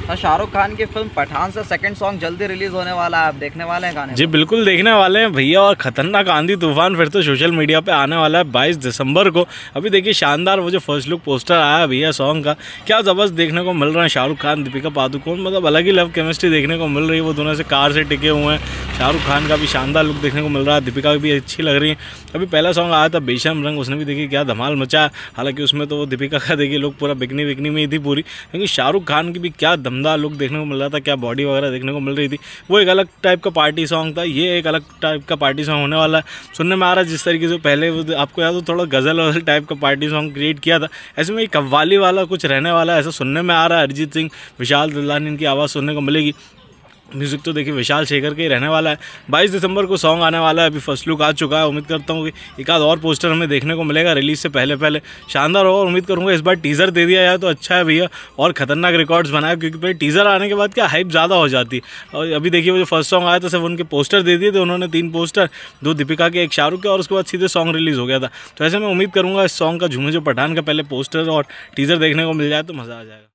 शाहरुख खान की फिल्म पठान से second song जल्दी रिलीज होने वाला है, आप देखने वाले हैं गाने जी को? बिल्कुल देखने वाले हैं भैया। और खतरनाक आंधी तूफान फिर तो सोशल मीडिया पे आने वाला है 22 दिसंबर को। अभी देखिए शानदार वो जो फर्स्ट लुक पोस्टर आया भैया सॉन्ग का, क्या ज़बरदस्त देखने को मिल रहा है। शाहरुख खान दीपिका पादुकोण, मतलब अलग ही लव केमिस्ट्री देखने को मिल रही है। वो दोनों से कार से टिके हुए हैं। शाहरुख खान का भी शानदार लुक देखने को मिल रहा है, दीपिका भी अच्छी लग रही है। अभी पहला सॉन्ग आया था बेशम रंग, उसने भी देखिए क्या धमाल मचा। हालांकि उसमें तो वो दीपिका का देखिए लुक पूरा बिकनी बिकनी में ही थी पूरी, लेकिन शाहरुख खान की भी क्या दमदार लुक देखने को मिल रहा था, क्या बॉडी वगैरह देखने को मिल रही थी। वो एक अलग टाइप का पार्टी सॉन्ग था, ये एक अलग टाइप का पार्टी सॉन्ग होने वाला है। सुनने में आ रहा है जिस तरीके से पहले वो आपको याद हो थोड़ा गज़ल वज़ल टाइप का पार्टी सॉन्ग क्रिएट किया था, ऐसे में कव्वाली वाला कुछ रहने वाला है, ऐसा सुनने में आ रहा है। अरिजीत सिंह, विशाल ददलानी इनकी आवाज़ सुनने को मिलेगी। म्यूज़िक तो देखिए विशाल शेखर के ही रहने वाला है। 22 दिसंबर को सॉन्ग आने वाला है। अभी फर्स्ट लुक आ चुका है, उम्मीद करता हूँ कि एक आध और पोस्टर हमें देखने को मिलेगा रिलीज़ से पहले पहले। शानदार होगा, उम्मीद करूँगा इस बार टीज़र दे दिया जाए तो अच्छा है भैया, और खतरनाक रिकॉर्ड्स बनाया, क्योंकि भाई टीज़र आने के बाद क्या हाइप ज़्यादा हो जाती है। और अभी देखिए वो जो फर्स्ट सॉन्ग आया था सिर्फ उनके पोस्टर दे दिए थे उन्होंने, 3 पोस्टर, 2 दीपिका के, 1 शाहरुख के, और उसके बाद सीधे सॉन्ग रिलीज़ हो गया था। तो ऐसे मैं उम्मीद करूँगा इस सॉन्ग का झूमे जो पठान का पहले पोस्टर और टीज़र देखने को मिल जाए तो मज़ा आ जाएगा।